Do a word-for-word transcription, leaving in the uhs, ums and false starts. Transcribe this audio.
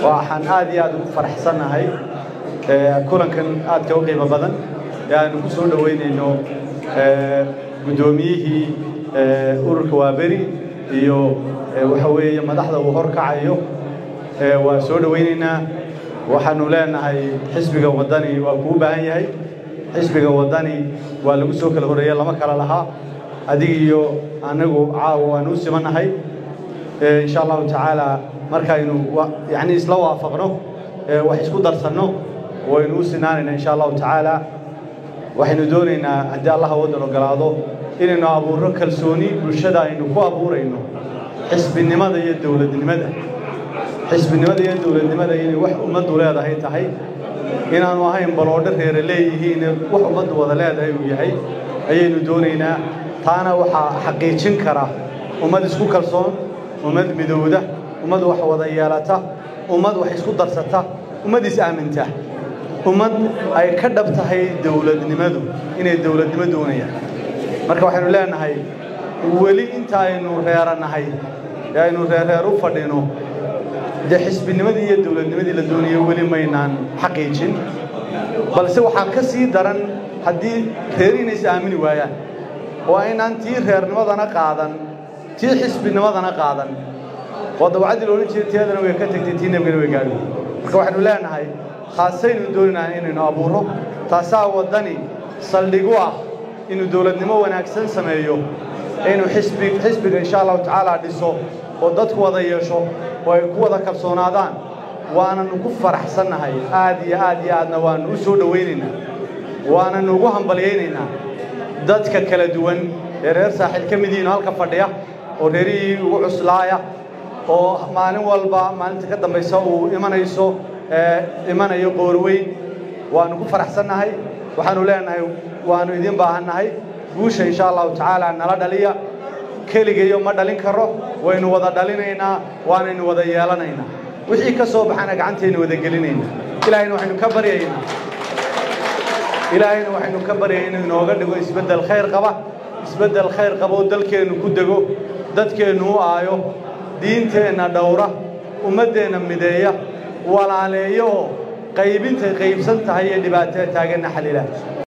waxaan aad iyo aad ugu faraxsanahay ee kulankan aad ka qiimo badan yaanu ku soo dhaweynayno ee gudoomiyihii ee ururka Waaberi iyo waxa weeye madaxda uu horkacayo ee waa soo dhaweynaynaa waxaanu leenahay xisbiga wadani waa ku baahan yahay xisbiga wadani waa lagu soo kala horeeyay lama kala laha adiga iyo anagu caawa waanu simanahay ee insha Allah ta'ala markaynu yani isla waafaqno wax isku darsano waynu sinaanayna insha Allah ta'ala waxaynu doonaynaa hadii Allah wadan ogolaado inaynu abuuro kalsooni bulshada aynu ku abuurayno xisbinimada iyo dawladnimada xisbinimada iyo dawladnimada inay wax ummad leedahay tahay inaanu ahayn baloodh reer leeyihiin wax ummad wada leedahay uu yahay ayaynu doonaynaa taana waxa xaqiijin kara ummad isku kalsoon ummad midowda ummad wax wada yeelata ummad wax isku darsata ummad is aaminta ummad ay ka dhabtahay dawladnimadu inay dawladnimadu doonayaan marka waxaanu leenahay wali inta aynu reeranahay aynu reereer u fadhino de xisbinimadii iyo dawladnimadii la doonayo wali maynaan xaqiijin balse waxa ka sii daran hadii reerinay is aamini waayaan oo aynaan tii reernimadana qaadan tii xisbinimadana qaadan wadawacdi loo jeediyadana way ka tagtay tii nabadgelyo way gaadhay marka waxaanu leenahay khaasaynu doonaa inaynu abuuro taasaa wadani saldhigu ah inuu dawladnimo wanaagsan sameeyo inuu xisbi xisbiga insha Allah ta'ala dhiso oo dadku wada yeesho oo ay ku wada kalsoonaadaan waana ugu faraxsanahay aad iyo aad iyo aadna waan u soo dhaweynaynaa waana ugu hambalyeynaa dadka kala duwan ee reer saaxil kamidina halka fadhiya oo reerii ugu cuslaaya oo maalin walba maalinta ka dambaysa uu imanayso ee imanayo qoorweyn waanu ku faraxsanahay waxaanu leenahay waanu idin baahanahay guusha insha Allah ta'ala nala dhaliya kaligeeyo ma dhalin karo waynu wada dhalinaynaa waanaynu wada yeelanaynaa wixii ka soo baxana gacanteena wada gelinaynaa ilaahayna waxaynu ka baryaynaa ilaahayna waxaynu ka baryaynaa inuu nooga dhigo isbedel khayr qaba isbedel khayr qabo dalkeenu ku dago dadkeenu u aayo diinteena dhowra ummadeena mideeya walaaleeyo qaybinta qaybsan tahay dhibaatada taagan xalila